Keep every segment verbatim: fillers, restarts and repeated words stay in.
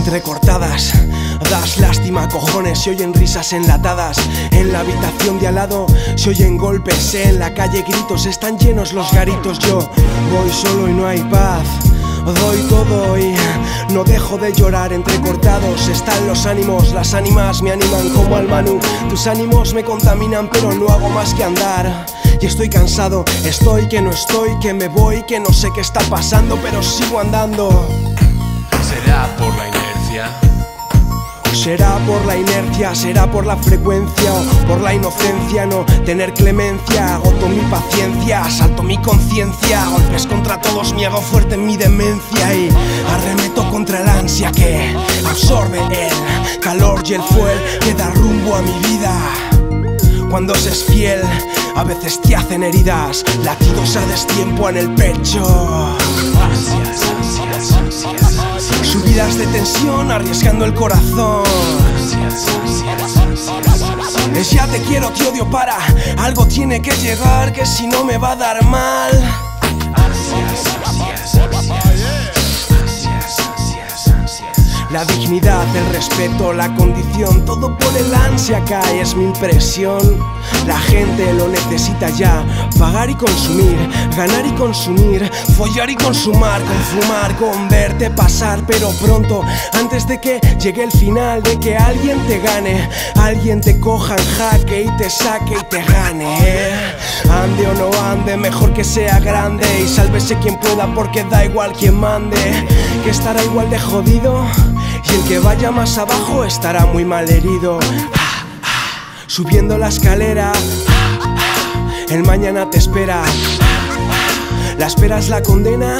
entrecortadas. Das lástima, cojones, se oyen risas enlatadas. En la habitación de al lado se oyen golpes, en la calle gritos, están llenos los garitos. Yo voy solo y no hay paz, doy todo y no dejo de llorar. Entrecortados están los ánimos, las ánimas me animan como al Manu. Tus ánimos me contaminan pero no hago más que andar. Y estoy cansado, estoy que no estoy, que me voy, que no sé qué está pasando, pero sigo andando. ¿Será por la inercia? Será por la inercia, será por la frecuencia o por la inocencia, no tener clemencia. Agoto mi paciencia, asalto mi conciencia, golpes contra todos, me hago fuerte en mi demencia y arremeto contra el ansia que absorbe el calor y el fuel que da rumbo a mi vida. Cuando se es fiel, a veces te hacen heridas, latidos a destiempo en el pecho. Ansias, ansias, ansias, ansias. Subidas de tensión arriesgando el corazón. Ansias, ansias, ansias, ansias. Es ya te quiero, te odio, para. Algo tiene que llegar, que si no me va a dar mal. Ansias, ansias, ansias. Ansias, ansias, ansias. La dignidad, el respeto, la condición, todo por el ansia cae, es mi impresión. La gente lo necesita ya, pagar y consumir, ganar y consumir, follar y consumar, con fumar, con verte pasar, pero pronto, antes de que llegue el final, de que alguien te gane, alguien te coja en jaque y te saque y te gane. Ande o no ande, mejor que sea grande y sálvese quien pueda porque da igual quien mande, que estará igual de jodido y el que vaya más abajo estará muy mal herido. Subiendo la escalera, el mañana te espera. La espera es la condena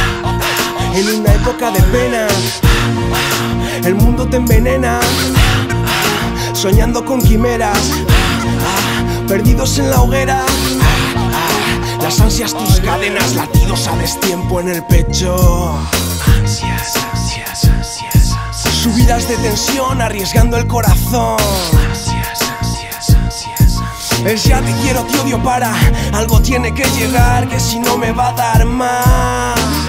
en una época de pena. El mundo te envenena, soñando con quimeras, perdidos en la hoguera. Las ansias, tus cadenas, latidos a destiempo en el pecho. Ansias, ansias, ansias, ansias. Subidas de tensión arriesgando el corazón. Ansias, ansias, ansias, ansias. Es ya te quiero, te odio, para. Algo tiene que llegar, que si no me va a dar más.